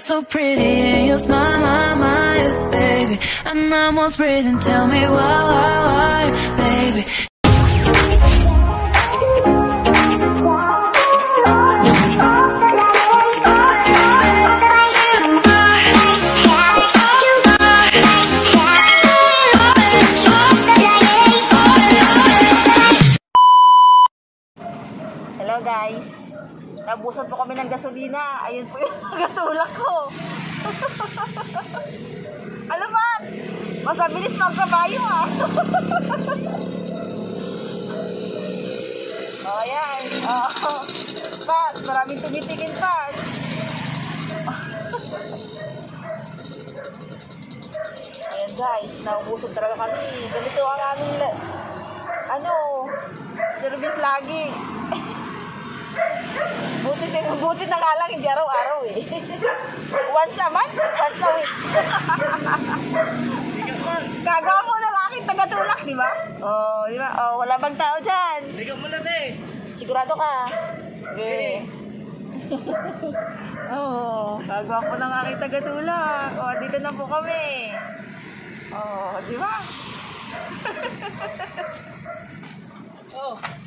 so pretty and you smile, baby. I'm almost breathing, tell me why, baby. Hello guys, nabusan po kami ng gasolina. Ayun po yung nagatulak ko. Ano ba? Mas mabilis magkabayo ah. Oh, ayan. Oh. Pat, maraming tumitingin pa. Ayan guys, naubusan talaga kami. Ganito ang aming service lagi. Buti na nga lang, hindi araw-araw eh. Once a month, once a week. Gagawa mo ng aking tagatulak, di ba? Oh, di ba? Oh, wala bang tao dyan? Ligaw mo na eh. Sigurado ka? Okay. Oh, gagawa ko ng aking tagatulak. Oh, dito na po kami. Oh, di ba? Oh.